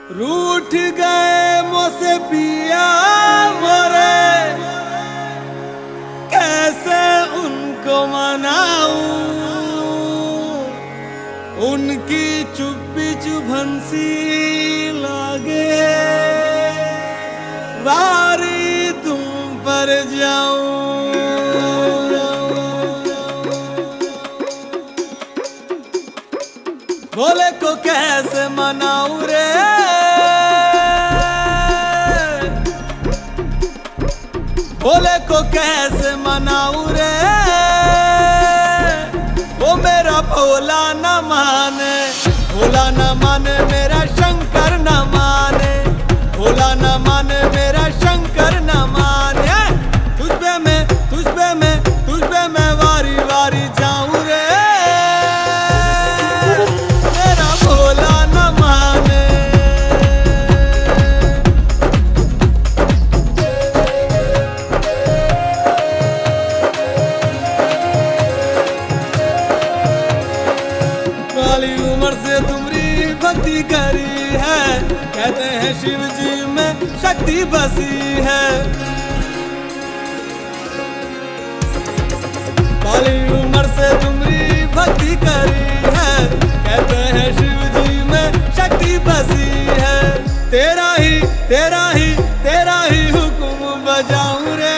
रूठ गए मुझसे पिया मोरे, कैसे उनको मनाऊं। उनकी चुप्पी चुभनसी लागे, वारी तुम पर जाऊं। भोले को कैसे मनाऊं रे, भोले को कैसे मनाऊं रे। वो मेरा भोला न माने, भोला न माने मेरा शंकर न माने, भोला न माने मेरा शंकर न माने। तुझ पे मैं वारी वारी जाऊं रे, मेरा भोला न माने। काली उम्र से तुम्हारी भक्ति करी है, कहते हैं शिव जी में शक्ति बसी है। काली उम्र से तुम्हारी भक्ति करी है, कहते हैं शिव जी में शक्ति बसी है। तेरा ही हुक्म बजाऊं रे,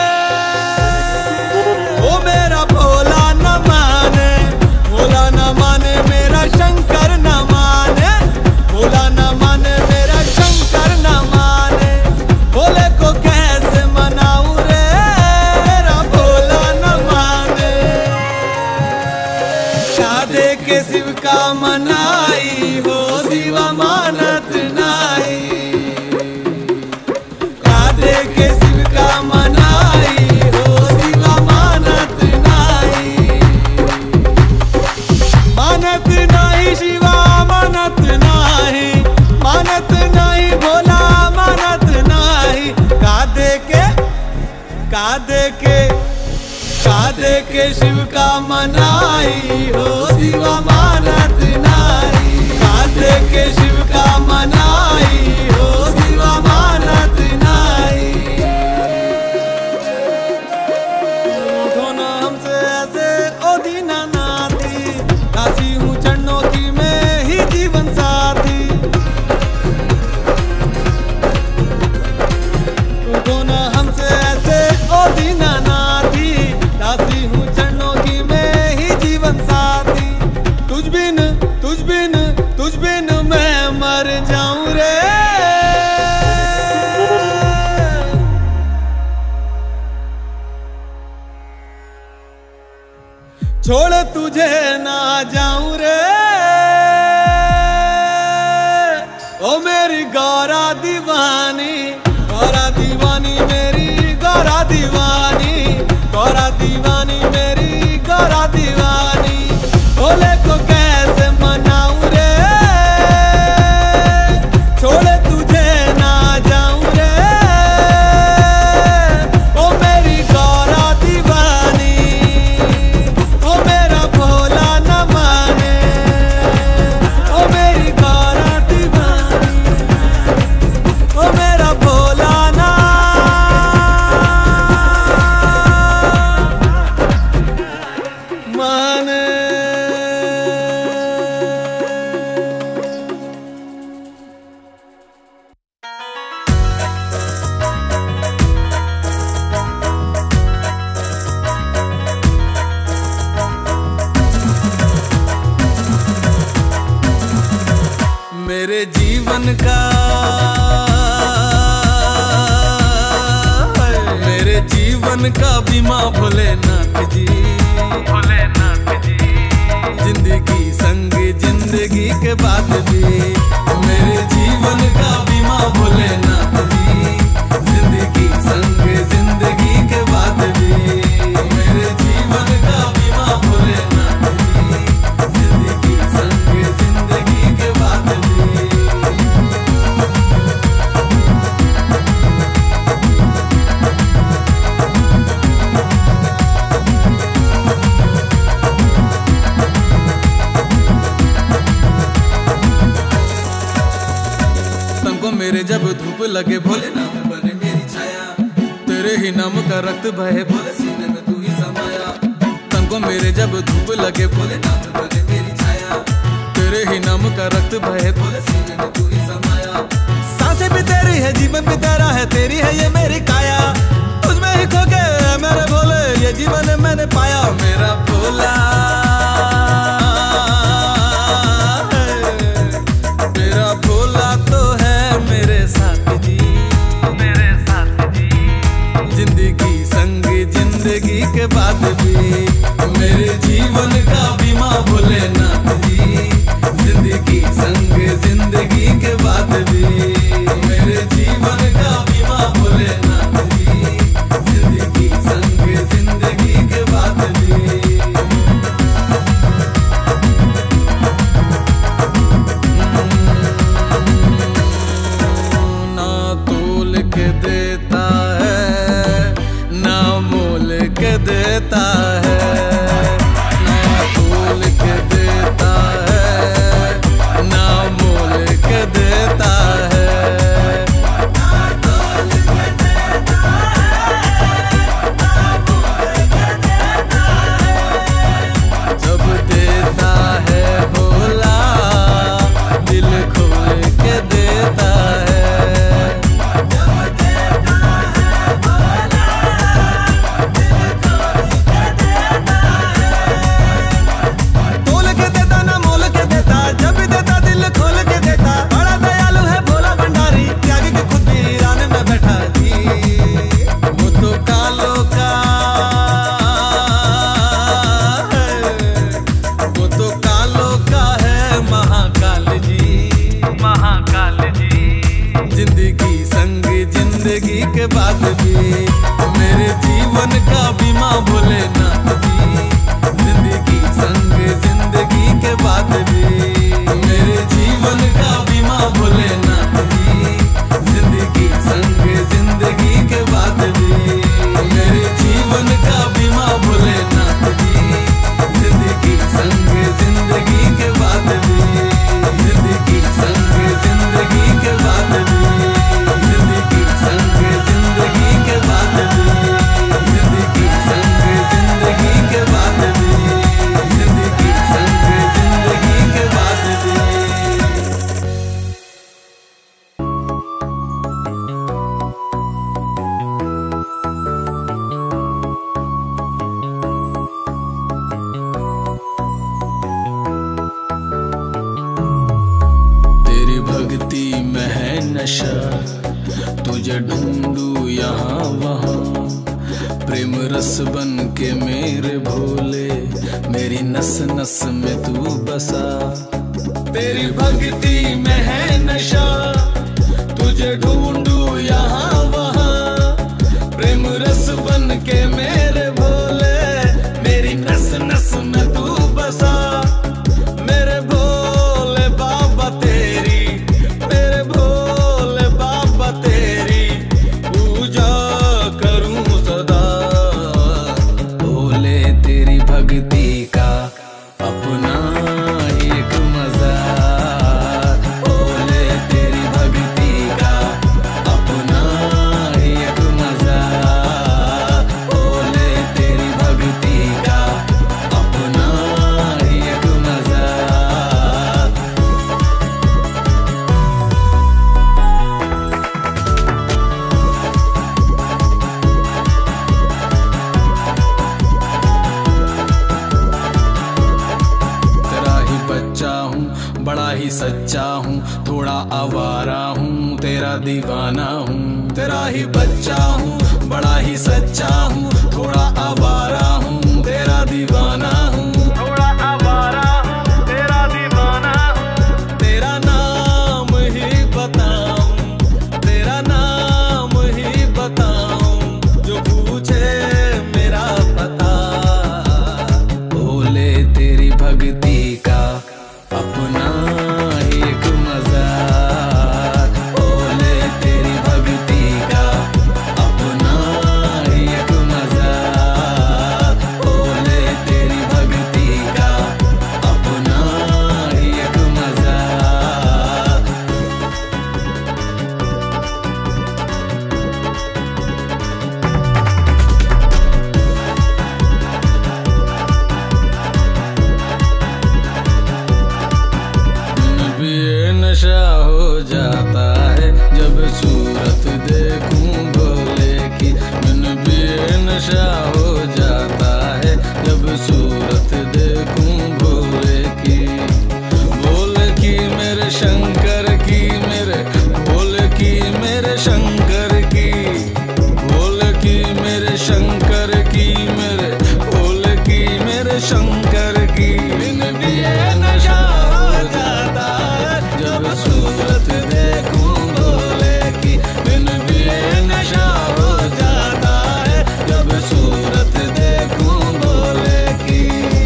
वो मेरा भोला न माने, भोला न माने मेरा शंकर न माने, भोला न माने मेरा शंकर न माने। भोले को कैसे मनाऊं रे, मेरा भोला न माने। कादे के शिव का मनाई हो, शिवा मानत नाई। कादे के शिव का मनाई हो, शिवा मानत नाई। मानत नाही शिवा मानत नाही, मानत नाही भोला मानत नाही। कादे के शिव का मनाई हो, शिवा मानत नाही। कादे के शिव का मनाई हो, शिवा मानत नाही। उठो ना हमसे ऐसे ओ दीनानाथी, दासी हूँ चरणों की मैं ही जीवन साथी। उठो ना हमसे ऐसे ओ दीनानाथी, दासी हूँ चरणों की मैं ही जीवन साथी। तुझ बिन मैं मर जाऊं रे, छोड़ तुझे ना जाऊं रे। ओ मेरी गौरा दीवानी, गौरा दीवानी मेरी गौरा दीवानी, गौरा दीवानी मेरी गौरा दीवानी। भोले को कैसे मनाऊं रे, छोड़ तुझे ना जाऊं रे। ओ मेरी गौरा दीवानी, ओ मेरा भोला न माने। ओ मेरी गौरा दीवानी, ओ मेरा भोला न माने। मेरे जीवन का, मेरे जीवन का बीमा भोलेनाथ जी, भोलेनाथ जी। जिंदगी संग जिंदगी के बाद भी, मेरे जीवन का बीमा भोलेनाथ जी। जिंदगी संग जिंदगी के बाद भी, मेरे जीवन का बीमा भोलेनाथ जी। जिंदगी संग जिंदगी के बाद भी। मेरे जब धूप लगे भोलेनाथ बने मेरी छाया, तेरे ही नाम का रक्त बहे भोले सीने में तू ही समाया। तन को मेरे जब धूप लगे भोलेनाथ बने मेरी छाया, तेरे ही नाम का रक्त बहे भोले सीने में तू ही समाया। सांसें भी तेरी है, जीवन भी तेरा है, तेरी है ये मेरी काया, तुझमें ही खो के मेरे भोले ये जीवन मैंने पाया। मेरा भोला जिंदगी के बाद भी मेरे जीवन का बीमा भोलेनाथ जी, जिंदगी संग जिंदगी के बाद भी मेरे जीवन का बीमा भोलेनाथ जी, जिंदगी संग जिंदगी के बाद भी। ना तोल के देता है ना मोल के देता है, ना तोल के देता है ना मोल के देता है, ना तोल के देता है ना मोल के देता है। जब देता है भोला दिल खोल के देता है, जिंदगी संग जिंदगी के बाद भी मेरे जीवन का बीमा भोलेनाथ जी, जिंदगी संग जिंदगी के बाद भी मेरे जीवन का बीमा भोलेनाथ जी, जिंदगी संग जिंदगी के बाद भी मेरे जीवन का बीमा भोलेनाथ जी, जिंदगी संग जिंदगी के बाद भी जिंदगी संग जिंदगी के बाद भी जिंदगी संग जिंदगी के बाद भी जिंदगी संग जिंदगी के बाद भी जिंदगी संग जिंदगी के बाद भी। तेरी भक्ति में है नशा, तुझे ढूंढू यहाँ वहाँ, प्रेम रस बन के मेरे भोले मेरी नस नस में तू बसा। तेरी भक्ति में है नशा, तुझे ढूंढू यहाँ वहाँ, प्रेम रस बन के मेरे भोले मेरी नस नस में तू बसा। मेरे भोले बाबा तेरी, मेरे भोले बाबा तेरी पूजा करूं सदा। भोले तेरी भक्ति का अपना एक मजा, भोले तेरी भक्ति का अपना एक मजा, भोले तेरी भक्ति का अपना एक मजा। तेरा ही बच्चा हूँ बड़ा ही सच्चा हूँ, थोड़ा आवारा हूँ तेरा दीवाना हूँ। तेरा ही बच्चा हूँ बड़ा ही सच्चा हूँ, थोड़ा आवारा हूँ तेरा दीवाना हूँ। थोड़ा आवारा हूँ तेरा दीवाना हूँ। तेरा नाम ही बताऊं, तेरा नाम ही बताऊं, जो पूछे मेरा पता। भोले तेरी भक्ति का अपना एक मजा, भोले तेरी भक्ति का अपना एक मजा, भोले तेरी भक्ति नशा हो जाता है जब सूरत देखूं भोले की। बिन पिए नशा हो जाता है जब सूरत देखूं भोले की। भोले की मेरे शंकर की, मेरे भोले की मेरे शंकर की, भोले की मेरे शंकर की, मेरे भोले की मेरे शंकर की। बिन पिए नशा हो जाता है जब सूरत देखूं भोले की। बिन पिए नशा हो जाता है जब सूरत देखूं भोले की।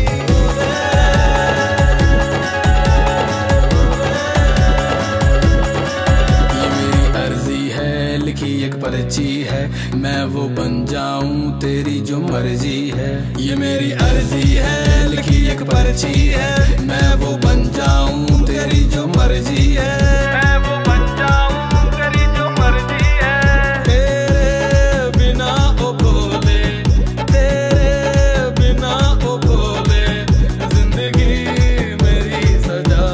ये मेरी अर्जी है, लिखी एक पर्ची है, मैं वो बन जाऊं तेरी जो मर्जी है। ये मेरी अर्जी है, लिखी एक पर्ची है, मैं वो बन जाऊं तेरी जो मर्जी है। मैं वो बन जाऊं तेरी जो मर्जी है। तेरे बिना ओ भोले, तेरे बिना ओ भोले, जिंदगी मेरी सजा।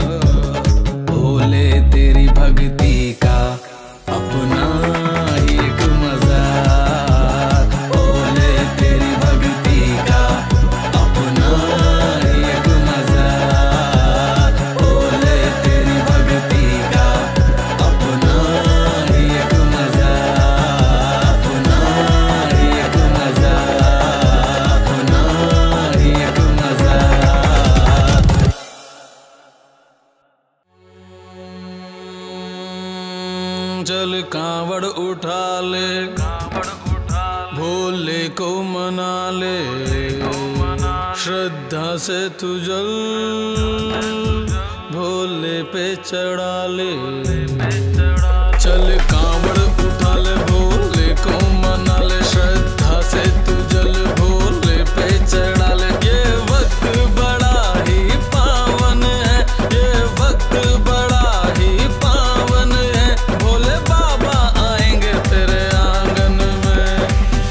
भोले तेरी भक्ति का अपना ही एक मजा। भोले तेरी भक्ति का अपना ही एक मजा। भोले तेरी भक्ति का अपना ही एक मजा। अपना ही एक मजा, अपना ही एक मजा। चल कांवड़ उठा ले, भोले को मना ले, श्रद्धा से तू जल भोले पे चढ़ा ले। चल कांवड़ उठा ले, भोले को मना ले, श्रद्धा से तू जल भोले पे चढ़ा ले। ये वक्त बड़ा ही पावन है, ये वक्त बड़ा ही पावन है। भोले बाबा आएंगे तेरे आंगन में।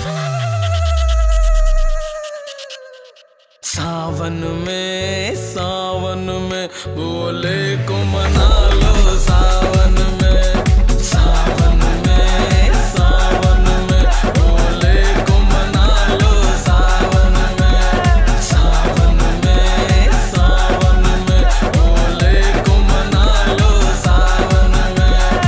सावन में, सावन में भोले को मना लो। सावन में, सावन में, सावन में भोले को मना लो। सावन में, सावन में, सावन में भोले को मना लो। सावन में।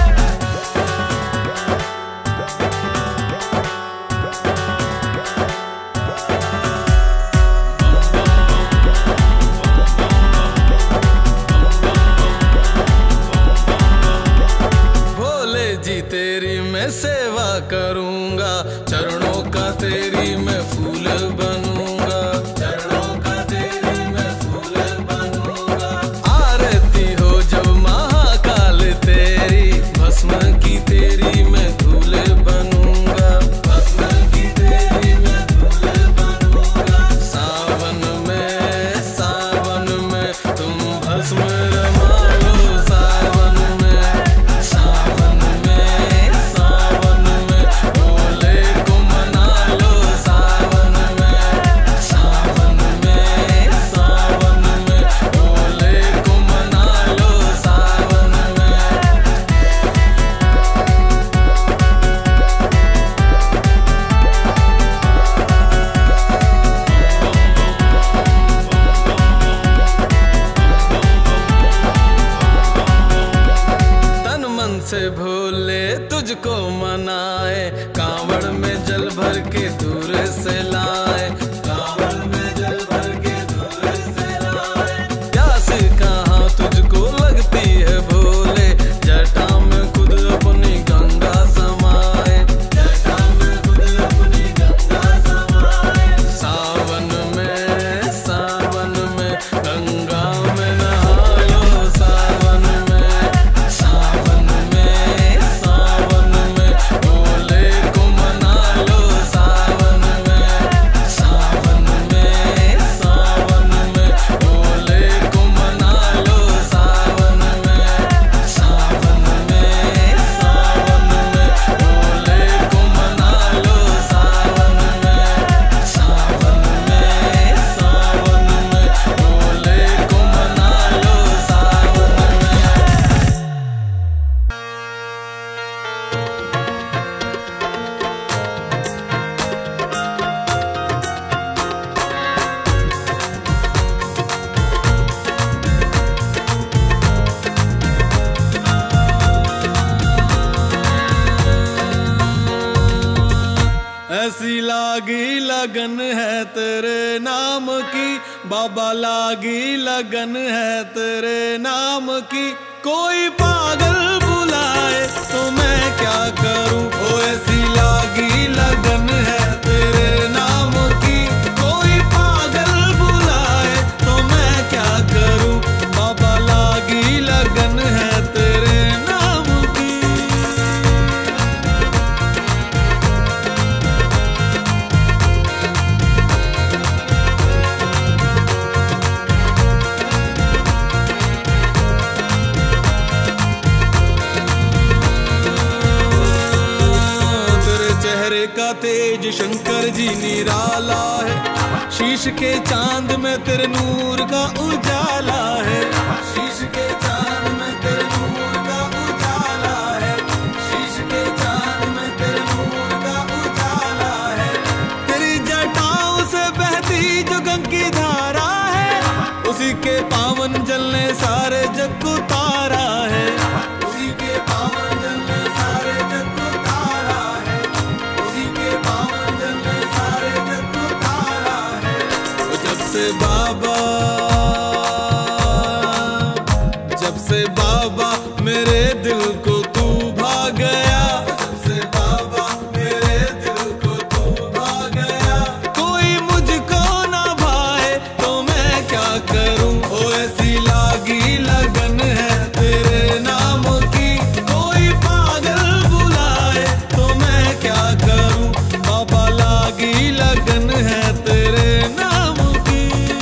भोले जी तेरी मैं सेवा करूंगा, चरणों का तेरी मैं फूल बनूंगा। चरणों का तेरी मैं फूल बनूंगा। आरती हो जब महाकाल तेरी, भस्म की तेरी मैं धूल बनूंगा। भस्म की तेरी मैं धूल बनूंगा। सावन में, सावन में तुम भस्म रमा लो। सावन में, सावन में, सावन में भोले को मना लो। सावन में, सावन में, सावन में भोले को मना लो। सावन में। तन मन से भोले तुझको मनाए, कांवड़ में जल भर के दूर से लाए। कांवड़ में जल भर के दूर से लाए। प्यास कहाँ तुझको लगती है भोले, जटा में खुद अपनी गंगा समाए। जटा में खुद अपनी गंगा समाए। सावन में, सावन में गंगा में नहा लो। सावन में, सावन में, सावन में भोले को मना लो। सावन में, लागी लगन है तेरे नाम की, बाबा लागी लगन है तेरे नाम की। कोई पागल बुलाए तो मैं क्या करूं, ओ ऐसी लागी लगन है तेरे नाम की। कोई पागल बुलाए तो मैं क्या करूं, बाबा लागी लगन है तेरे नाम की। का तेज शंकर जी निराला है, शीश के चांद में तेरे नूर का उजाला है। शीश के चांद में तेरे नूर का उजाला है, शीश के चांद में तेरे नूर का उजाला है। तेरी जटाओं से बहती जो गंगा की धारा है, उसी के पावन जल ने सारे जग को तारा है। उसी के पावन जल ने सारे जग को तारा है, उसी के पावन जल ने सारे जग को तारा है। जब से बाबा मेरे दिल को तू भा गया, जब से बाबा मेरे दिल को तू भा गया। कोई मुझको ना भाए तो मैं क्या करूं, ओ ऐसी लागी लगन है तेरे नाम की। कोई पागल बुलाए तो मैं क्या करूं, बाबा लागी लगन है तेरे नाम की।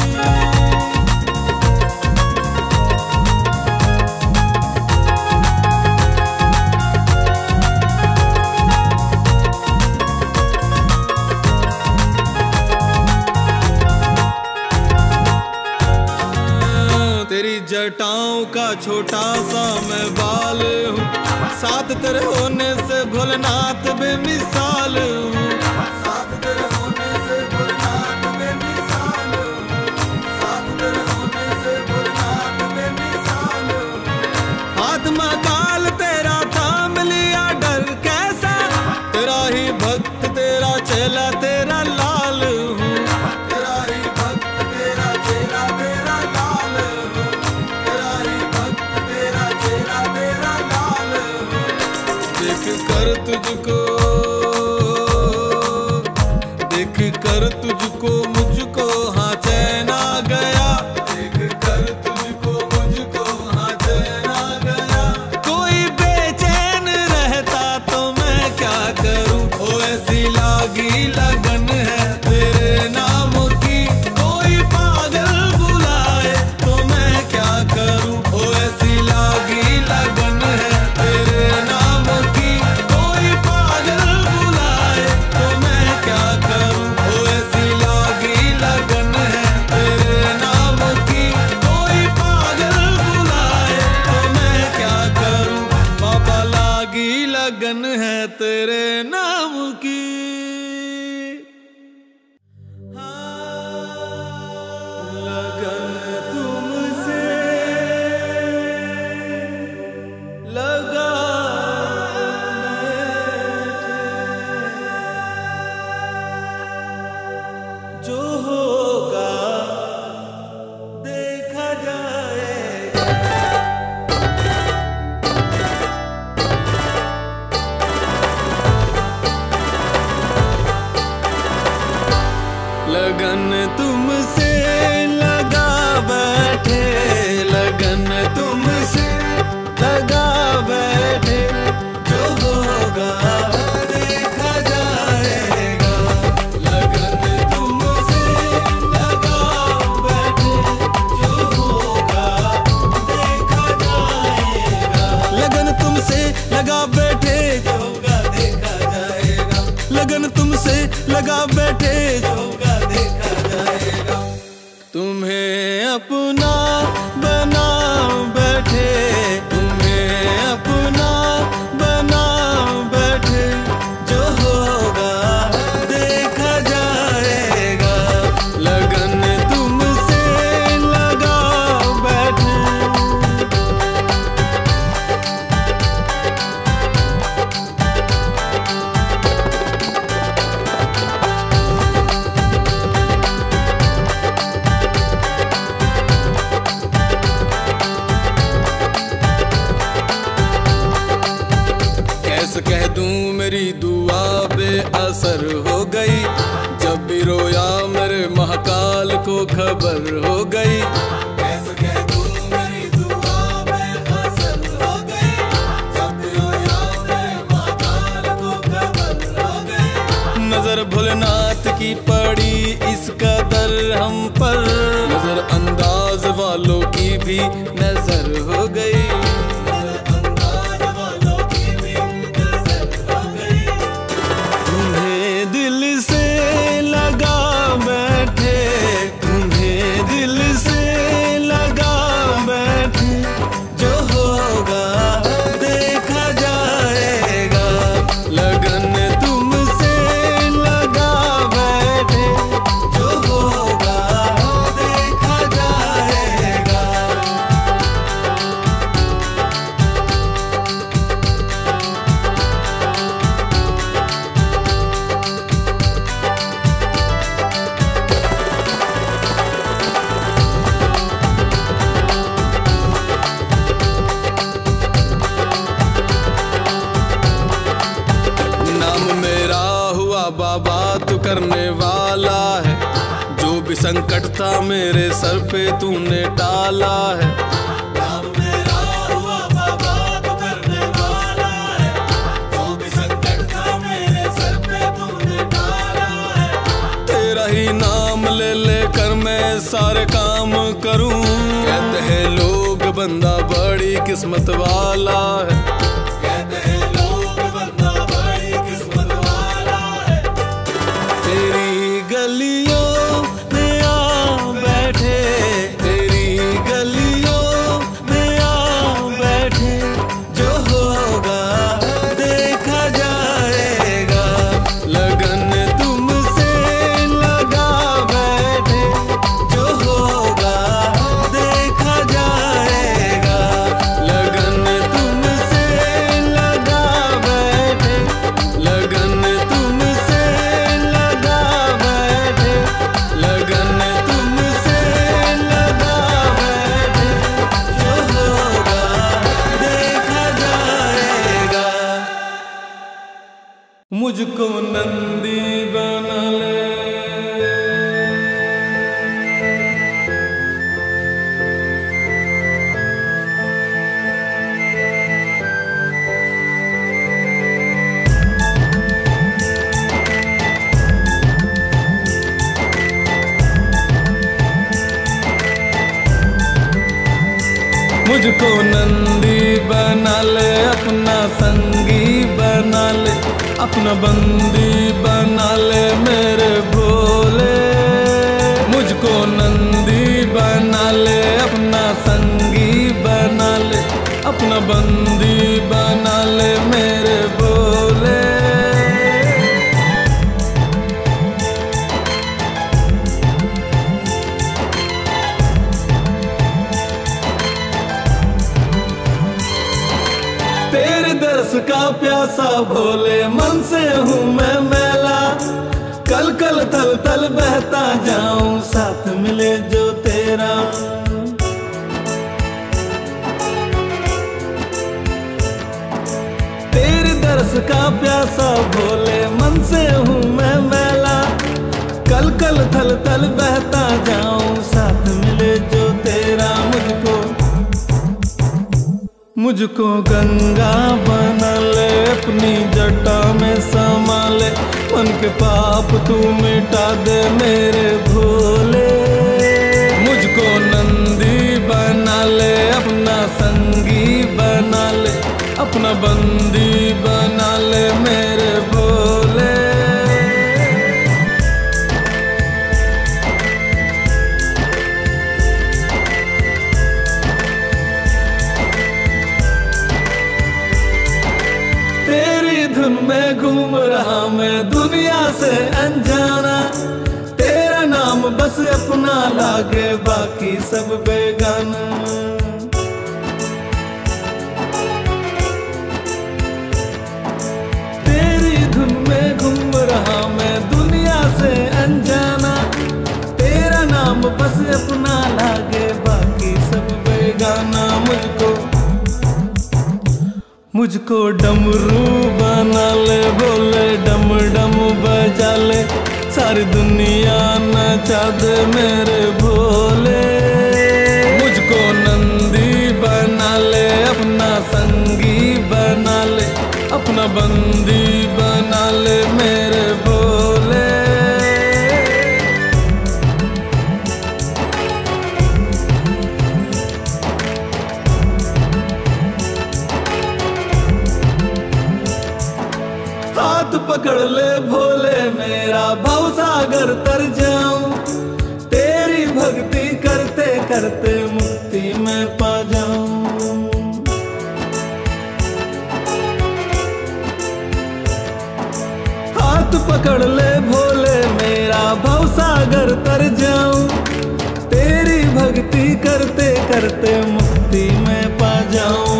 तेरी जटाओं का छोटा सा मैं बाल हूँ, साथ तेरे होने से भोलेनाथ बेमिसाल हूँ। साथ तेरे होने से भोलेनाथ बेमिसाल हूँ, साथ तेरे होने से भोलेनाथ बेमिसाल हूँ। हाथ में काल तेरा थाम लिया डर कैसा, तेरा ही भक्त तेरा चेला तेरा लाल हूँ। तेरा ही भक्त तेरा चेला तेरा लाल हूँ, तेरा ही भक्त तेरा चेला तेरा लाल हूँ। देख कर तुझको मुझको हाँ चैन आ गया। देख कर तुझको मुझको हाँ चैन आ गया। कोई बेचैन रहता तो मैं क्या करूं, ओ ऐसी लागी लगन है तेरे नाम की। कोई पागल बुलाए तो मैं क्या करूं, ओ ऐसी लागी लगन है तेरे नाम की। कोई पागल बुलाए तो मैं क्या करूं, ओ ऐसी लागी लगन है तेरे नाम की। कोई पागल बुलाए तो मैं क्या करूं, बाबा लागी लगन है तेरे नाम की। लगन तुमसे लगा जो होगा देखा जाएगा। लगन तुमसे लगा बैठे, लगन तुमसे लगा बैठे, जो होगा देखा जाएगा। लगन तुमसे लगा बैठे, जो होगा देखा जाएगा। लगन तुमसे लगा बैठे, जो होगा देखा जाएगा। लगन तुमसे लगा बैठे, जो होगा देखा जाएगा। तुम्हें अपना बना बैठे, तुम्हें अपना बना बैठे, जो होगा देखा जाएगा। लगन तुमसे लगा बैठे। कैसे कह दूं मेरी दुआ बेअसर हो गई। जब भी रोया मेरे महाकाल को खबर हो गई। कैसे कह दूं मेरी दुआ बेअसर हो गई। जब भी रोया मेरे महाकाल को खबर हो गई। नजर भोलेनाथ की पड़ी इस कदर हम पर, नजर अंदाज वालों की भी नजर हो गई। बाबा तू करने वाला है, जो भी संकट था मेरे सर पे तूने टाला है। नाम मेरा हुआ बाबा तू करने वाला है, जो भी संकट था मेरे सर पे तूने टाला है। तेरा ही नाम ले लेकर मैं सारे काम करूं, कहते हैं लोग बंदा बड़ी किस्मत वाला है। कहते हैं लोग बंदा बड़ी किस्मत वाला है। तेरी गलियों में आ बैठे, तेरी गलियों में आ बैठे, जो होगा देखा जाएगा। लगन तुमसे लगा बैठे, जो होगा देखा जाएगा। लगन तुमसे लगा बैठे, लगन तुमसे लगा बैठे, लगन तुमसे लगा बैठे, जो होगा देखा जाएगा। मुझको नंदी बना ले, मुझको नंदी बना ले, अपना संगी बना ले, अपना बंदी बना ले मेरे भोले। मुझको नंदी बना ले, अपना संगी बना ले, अपना बंदी बना ले मेरे भोले। तेरे दर्श का प्यासा भोले मन से हूँ मैं मैला, कल कल थल थल बहता जाऊं साथ मिले जो तेरा। तेरे दर्श का प्यासा भोले मन से हूँ मैं मैला, कल कल थल थल बहता जाऊं साथ मिले जो तेरा। मुझको गंगा बना ले, अपनी जटा में समा ले, मन के पाप तू मिटा दे मेरे भोले। मुझको नंदी बना ले, अपना संगी बना ले, अपना बंदी बना ले मेरे भोले। धुन में घूम रहा मैं दुनिया से अनजाना, तेरा नाम बस अपना लागे बाकी सब बेगाना। तेरी धुन में घूम रहा मैं दुनिया से अनजाना, तेरा नाम बस अपना लागे बाकी सब बेगाना। मुझको डमरू बना ले, बोले डम डम बजा ले, सारी दुनिया नचा दे मेरे भोले। मुझको नंदी बना ले, अपना संगी बना ले, अपना बंदी बना ले मेरे भोले। हाथ पकड़ ले भोले मेरा, भवसागर तर जाऊं, तेरी भक्ति करते करते मुक्ति में पा जाऊं। हाथ पकड़ ले भोले मेरा, भवसागर तर जाऊं, तेरी भक्ति करते करते मुक्ति में पा जाऊं।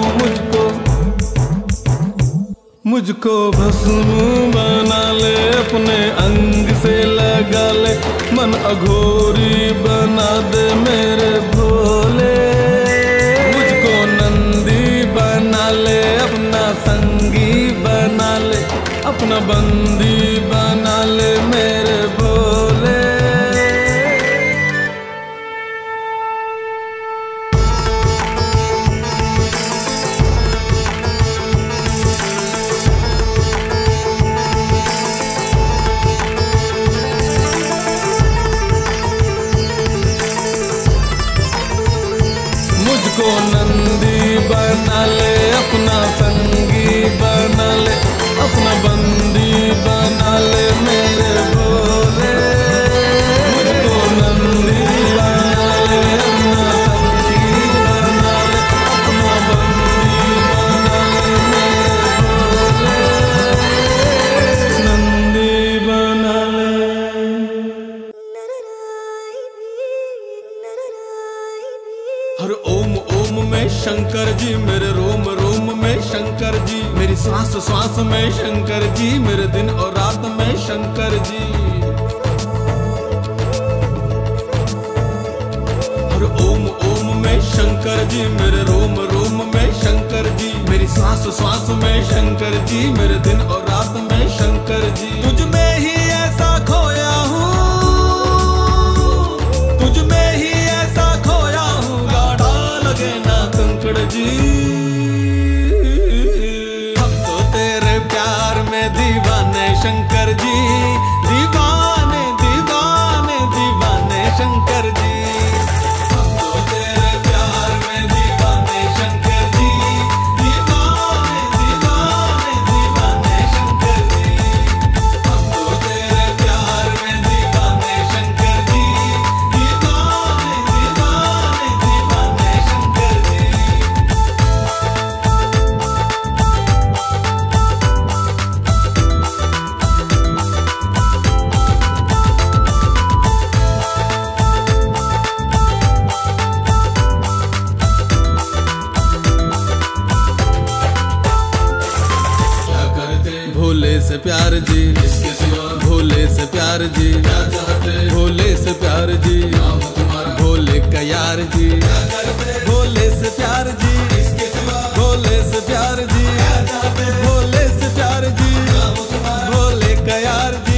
मुझको भस्म बना ले, अपने अंग से लगा ले, मन अघोरी बना दे मेरे भोले। मुझको नंदी बना ले, अपना संगी बना ले, अपना बंदी बना ले मेरे भोले। मुझको नंदी बना ले, अपना संगी बना ले, अपना बंदी बना ले मेरे भोले। मुझको नंदी बना ले, अपना संगी बना ले, अपना बंदी बना ले मेरे भोले। नंदी बना ले। हर ओम ओम में शंकर जी, मेरे रोम रोम में शंकर जी, मेरी सांस सांस में शंकर जी, मेरे दिन और रात में शंकर जी। हर ओम ओम में शंकर जी, मेरे रोम रोम में शंकर जी, मेरी सांस सांस में शंकर जी, मेरे दिन और रात में शंकर जी। तुझ में ही ऐसा खोया हूँ, तुझ में ही ऐसा खोया हूँ, गाढ़ा लगे ना कंकड़ जी। हम तो तेरे प्यार में दीवाने शंकर जी, दीवाने दीवाने दीवाने शंकर जी। हम तो तेरे प्यार में दीवाने शंकर जी, दीवाने दीवाने दीवाने शंकर जी। हम तो तेरे प्यार में दीवाने शंकर जी, दीवाने दीवाने दीवाने शंकर जी। क्या करते भोले से प्यार जी, इसके सिवा भोले से प्यार जी, क्या चाहते भोले से प्यार जी, नाम तुम्हारा भोले का यार जी। क्या करते भोले से प्यार जी, इसके सिवा भोले से प्यार जी, क्या चाहते भोले से प्यार जी, नाम तुम्हारा भोले का यार जी।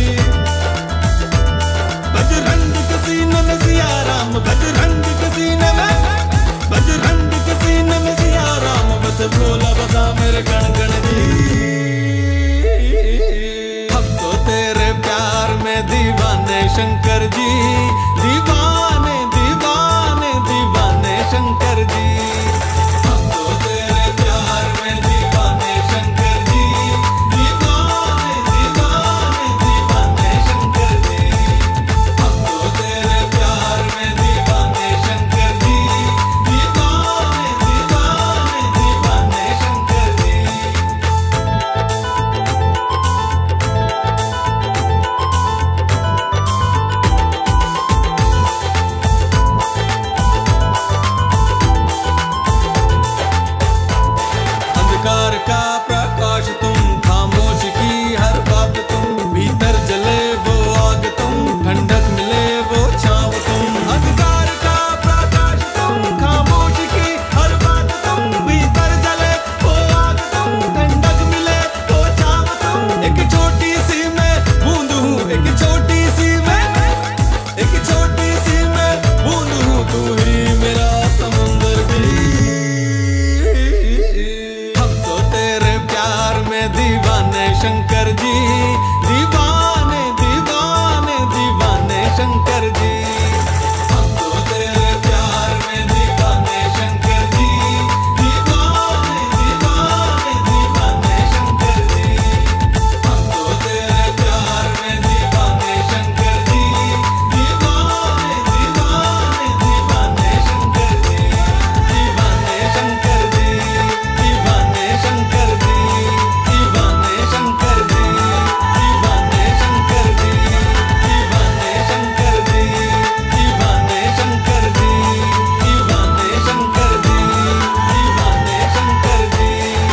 बजरंग के सीने में सिया राम, बजरंग के सीने में, बजरंग के सीने में सिया राम, बस भोला बसा मेरे कण कण जी। हम तो तेरे प्यार में दीवाने शंकर जी, दीवाने दीवाने दीवाने शंकर जी। हम तो तेरे प्यार में दीवाने शंकर जी, दीवाने दीवाने दीवाने शंकर जी। हम तो तेरे प्यार में दीवाने शंकर जी, दीवाने दीवाने दीवाने शंकर जी। शंकर जी, दीवाने दीवाने दीवाने शंकर जी। हम तो तेरे प्यार में दीवाने शंकर जी, दीवाने दीवाने दीवाने शंकर जी। हम तो तेरे प्यार में दीवाने शंकर जी, दीवाने दीवाने दीवाने शंकर जी, दीवाने शंकर जी, दीवाने शंकर जी, दीवाने शंकर जी, दीवाने शंकर जी, दीवाने शंकर जी, दीवाने शंकर जी, दीवाने शंकर जी, दीवाने शंकर जी।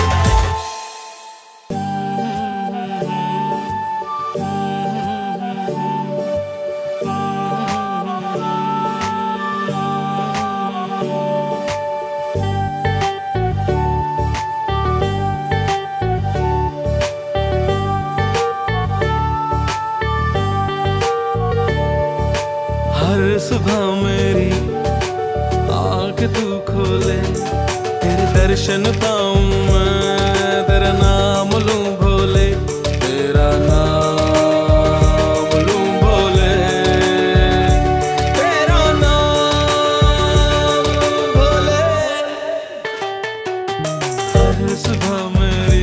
हर सुबह मेरी आँख तू खोले, तेरे दर्शन पाऊं मैं, तेरा नाम लूं भोले, तेरा नाम लूं भोले, तेरा नाम लूं भोले। हर सुबह मेरी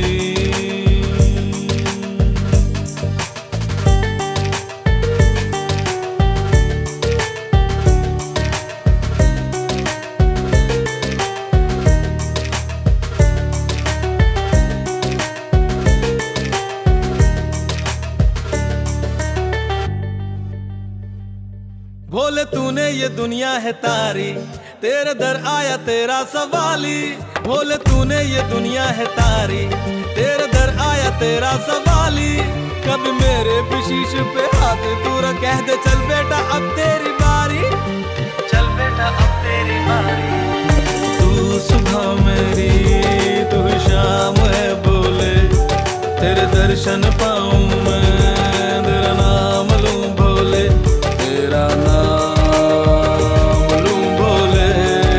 भोले तूने ये दुनिया है तारी, तेरे दर आया तेरा सवाली। भोले तूने ये दुनिया है तारी, तेरे दर आया तेरा सवाली। कभी मेरे भी शीश पे हाथ तू रख, कह दे चल बेटा अब तेरी बारी, चल बेटा अब तेरी बारी। तू सुबह मेरी तू शाम है बोले, तेरे दर्शन पाऊं मैं, तेरा नाम लूं भोले, तेरा नाम लूं भोले,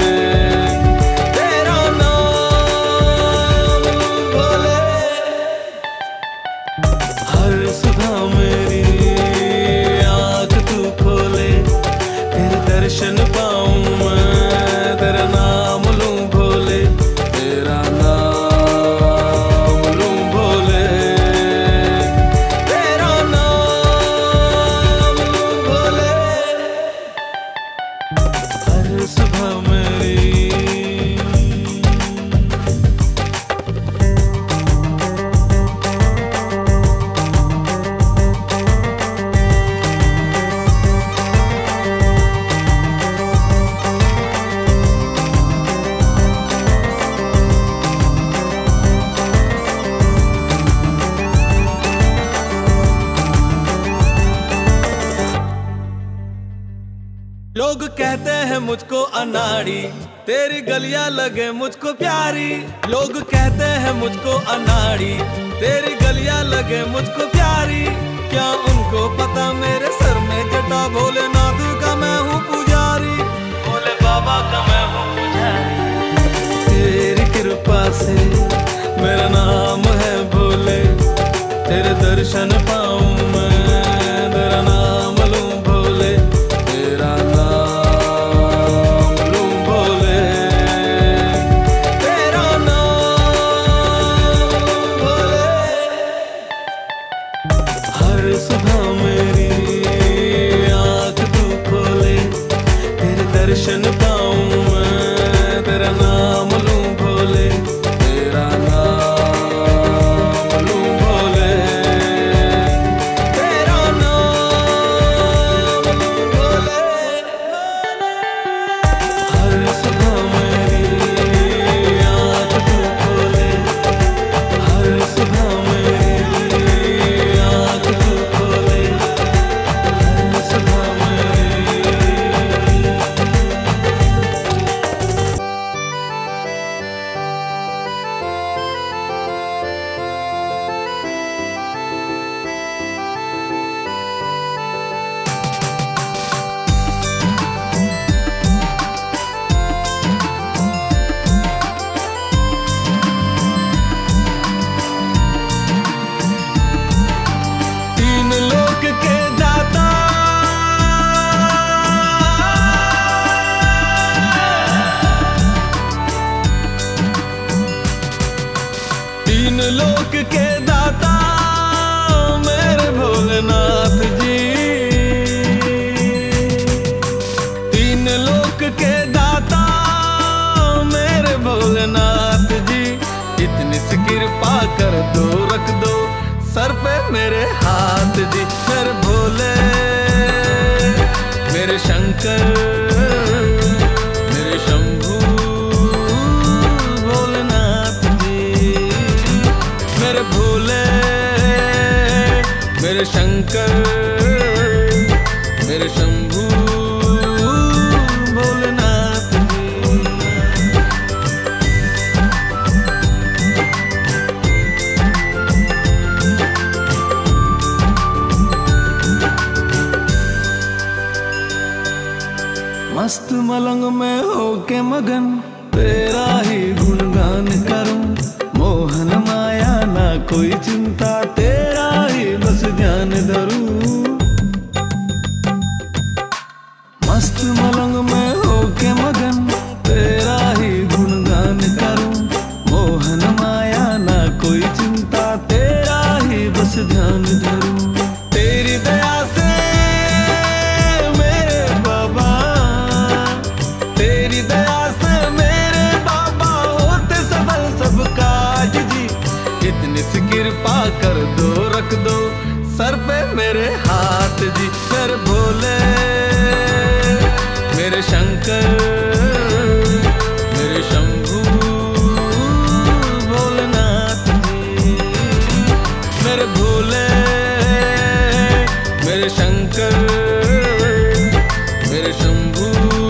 तेरा नाम लूं भोले। हर सुबह मेरी आँख तू खोले, तेरे दर्शन पाऊं मैं, तेरा नाम लूं भोले, तेरा नाम लूं भोले, तेरा नाम लूं भोले। हर सुबह मेरी लोग कहते हैं मुझको अनाड़ी, तेरी गलियां लगे मुझको प्यारी। लोग कहते हैं मुझको अनाड़ी, तेरी गलियां लगे मुझको प्यारी। क्या उनको पता मेरे सर में जटा, भोलेनाथ का मैं हूँ पुजारी, भोले बाबा का मैं हूँ पुजारी। तेरी कृपा से मेरा नाम है भोले, तेरे दर्शन पाऊं मैं, तेरा नाम लूं भोले, तेरा नाम लूं भोले, तेरा नाम लूं भोले। हर सुबह मेरी आँख तू खोले, तेरे दर्शन पाऊं मैं, तेरा नाम लूं भोले, तेरा नाम लूं भोले, तीन लोक के दाता मेरे भोलेनाथ जी, तीन लोक के दाता मेरे भोलेनाथ जी, इतनी सी कृपा कर दो, रख दो सर पे मेरे हाथ जी। मेरे भोले मेरे शंकर मेरे शंभू भोलेनाथ जी, मेरे भोले मेरे शंकर मेरे शंभू भोलेनाथ जी। मस्त मलंग में होके मगन तेरा ही गुणगान करूं, मोहन माया ना कोई चिंता तेरा ही बस ध्यान धरूं। मस्त मलंग में होके मगन तेरा ही गुणगान करूं, मोहन माया ना कोई चिंता तेरा ही बस ध्यान धरूं। तेरी दया से मेरे बाबा, तेरी दया से मेरे बाबा होते सफल सब काज जी, इतनी सी कृपा कर दो, रख दो सर पे मेरे हाथ जी। मेरे भोले मेरे शंकर मेरे शंभू भोलेनाथ जी, मेरे भोले मेरे शंकर मेरे शंभू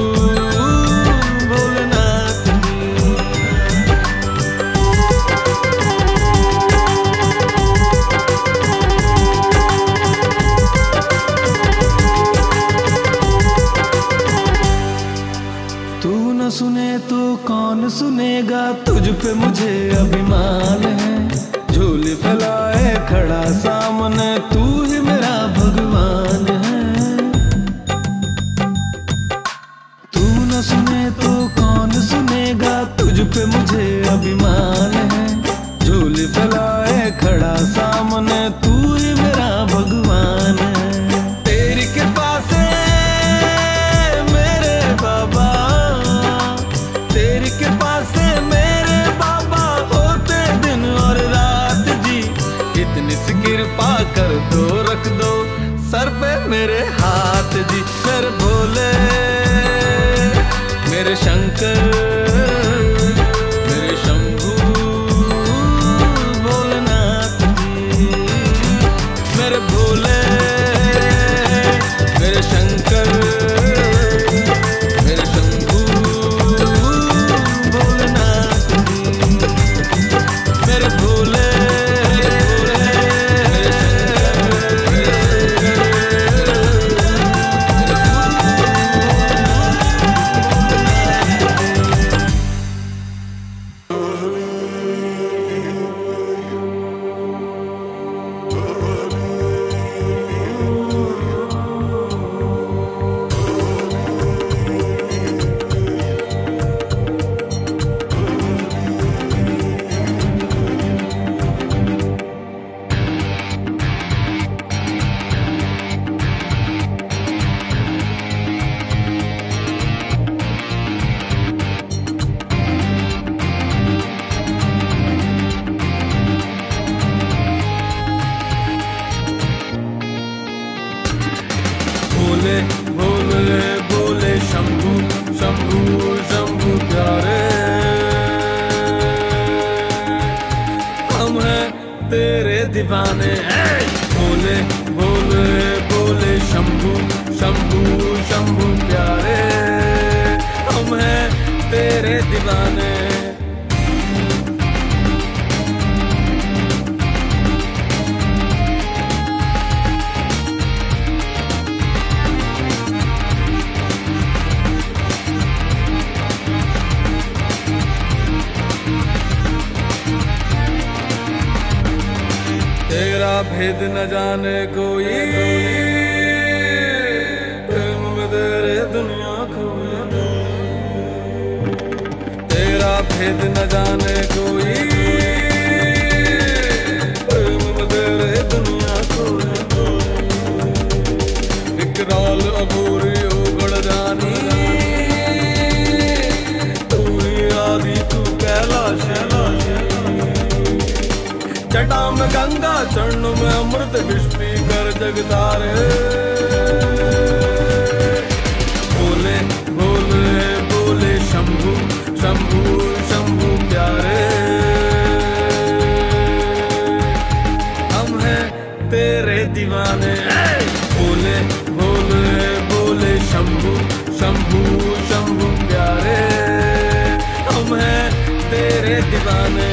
भोलेनाथ जी। तू न सुने तो कौन सुनेगा, तुझ पे मुझे अभिमान है, झोली फैलाए खड़ा सामने तू ही मेरा भगवान है। तू न सुने तो कौन सुनेगा, तुझ पे मुझे अभिमान है, झोली फैलाए खड़ा सामने तू ही मेरा भगवान है। तेरी कृपा से मेरे बाबा, तेरी कृपा से मेरे बाबा होते दिन और रात जी, इतनी सी कृपा कर दो, रख दो सर पे मेरे हाथ जी। मेरे भोले मेरे शंकर मेरे शंभू भोलेनाथ जी, मेरे भोले मेरे शंकर मेरे शंभू भोलेनाथ जी, मेरे भोले भोले भोले भोले शंभू शंभू शंभू प्यारे, हम हैं तेरे दीवाने। भोले भोले भोले शंभू शंभू शंभू प्यारे, हम हैं तेरे दीवाने। तेरा भेद न जाने कोई, प्रेम में तेरे दुनिया खोई। तेरा भेद न जाने कोई, जटा में गंगा चरणों में अमृत विष पी कर जगतारे। बोले बोले बोले शंभू शंभू शंभू प्यारे, हम हैं तेरे दीवाने। बोले बोले बोले शंभू शंभू शंभू प्यारे, हम हैं तेरे दीवाने।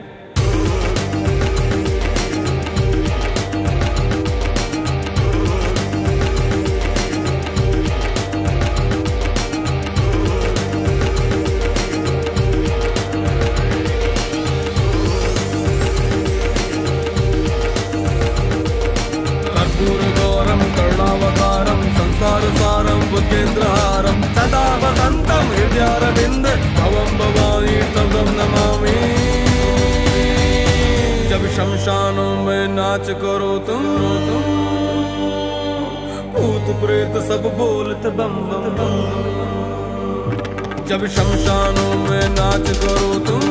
कर्पूरगौरम करुणावतारम संसार सारम भुजेन्द्रहारम सदा वसंतम हृदयारविंद भवम भवानी तदम नमामि। जब शमशानों में नाच करो तुम, भूत प्रेत सब बोलते बम बम बम। जब शमशानों में नाच करो तुम,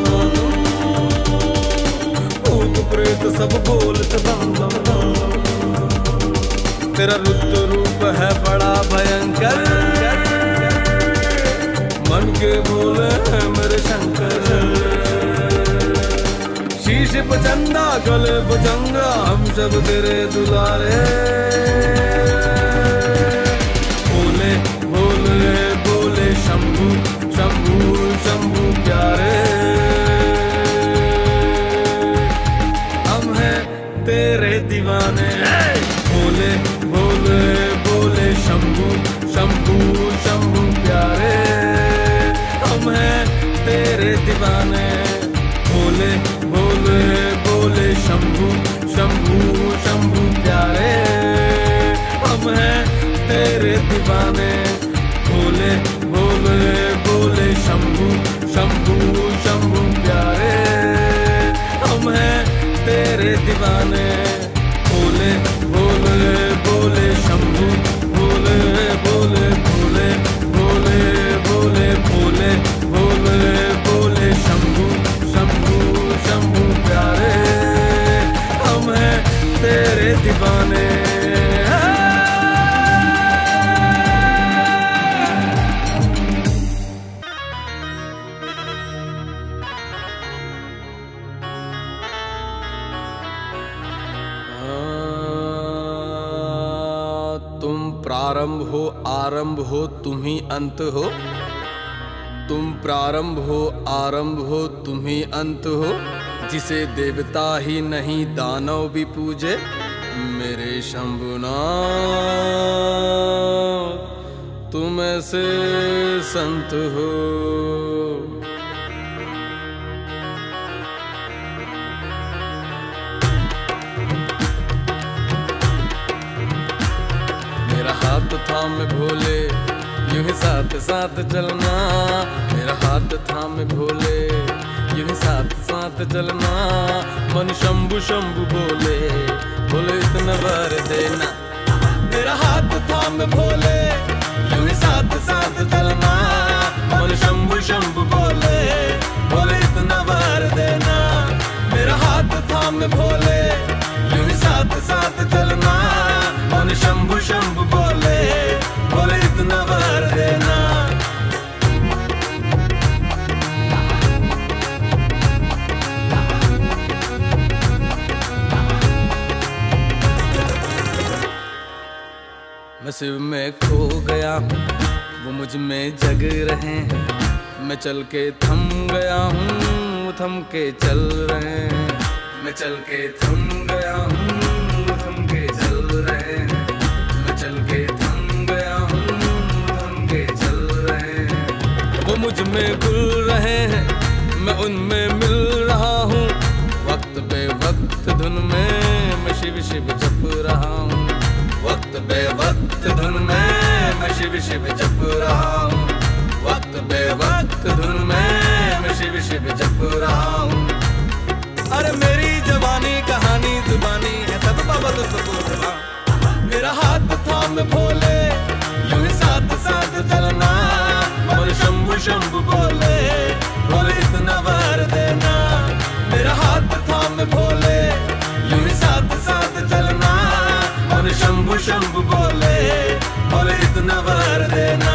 भूत प्रेत सब बोलते बम बम बम। तेरा रुद्र रूप है बड़ा भयंकर, मन के बोले है मेरे शंकर। शीश पे चंदा गले पे जंगा, हम सब तेरे दुलारे। बोले बोले बोले शंभू शंभू शंभू प्यारे, हम हैं तेरे दीवाने। बोले बोले बोले शंभू शंभू शंभू प्यारे, हम हैं तेरे दीवाने। बोले बोले बोले शंभू शंभू शंभू प्यारे, हम हैं तेरे दीवाने। बोले बोले बोले शंभू शंभू शंभू प्यारे, हम हैं तेरे दीवाने। बोले बोले बोले शंभू बोले बोले बोले बोले बोले बोले बोले बोले शंभू शंभू शंभू प्यारे, हम हैं तेरे दीवाने। तुम प्रारंभ हो आरंभ हो तुम ही अंत हो, तुम प्रारंभ हो आरंभ हो तुम ही अंत हो। जिसे देवता ही नहीं दानव भी पूजे, मेरे शंभुनाथ तुम ऐसे संत हो। हाथ थाम भोले यूं ही साथ साथ चलना, मेरा हाथ थाम भोले यूं ही साथ साथ चलना। मन शंभु शंभु बोले बोले इतना वर देना, मेरा हाथ थाम भोले यूं ही साथ साथ चलना। मन शंभु शंभु बोले बोले इतना वर देना, मेरा हाथ थाम भोले यूं ही साथ साथ चलना। मन शंभु शंभु बोले बोले इतना वर देना। मैं शिव में खो गया हूँ, वो मुझ में जग रहे हैं। मैं चल के थम गया हूँ, थम के चल रहे हैं। मैं चल के थम गया हूँ, थम के चल रहे हैं। मैं चल के थम गया हूँ, थम के चल रहे हैं। वो मुझ में घुल रहे हैं, मैं उनमें मिल रहा हूँ। वक्त पे वक्त धुन में मैं शिव शिव जप रहा हूँ। वक्त पे वक्त धुन में मैं शिव शिव जप रहा हूँ। वक्त पे वक्त धुन में मैं शिव शिव जप रहा हूँ। अरे मेरी जवानी कहानी जुबानी है सब बाबा तो बोलना। मेरा हाथ थाम भोले यूं ही साथ साथ चलना। और शंभु शंभु बोले बोले इतना वर देना। मेरा हाथ थाम भोले वर देना।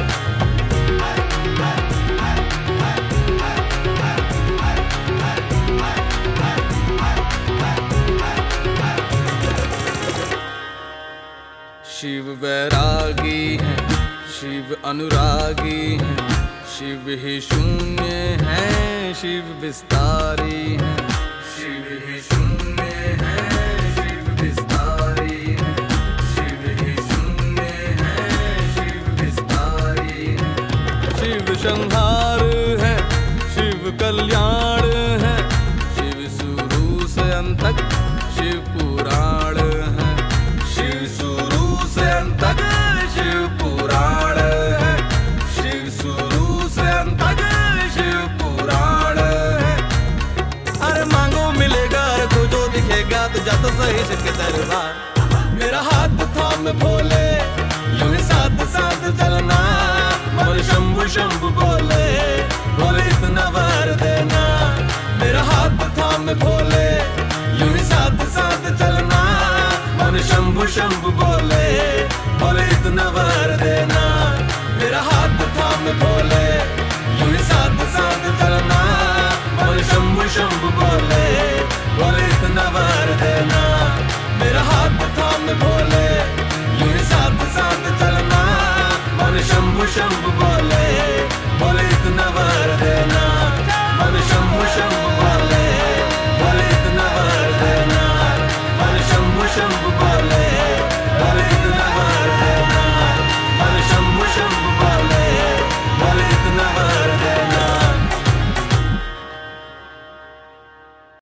शिव वैरागी है, शिव अनुरागी है, शिव ही शून्य है, शिव विस्तारी है। शिव ही शून्य है, शिव विस्तारी है, शिव ही शून्य है, शिव विस्तारी है। शिव संहार है, शिव कल्याण है, शिव शुरू से अंत तक शिव पुराण है। शिव शुरू से अंत तक शिव पुराण है, शिव शुरू से अंत तक शिव पुराण है। अरे मांगो मिलेगा, खोजो दिखेगा, तो जा तो सही शिव के दरबार। मेरा हाथ थाम भोले, यूं ही साथ साथ चलना, बोले शंभु शंभु बोले, बोले इतना वर देना। मेरा हाथ थाम भोले,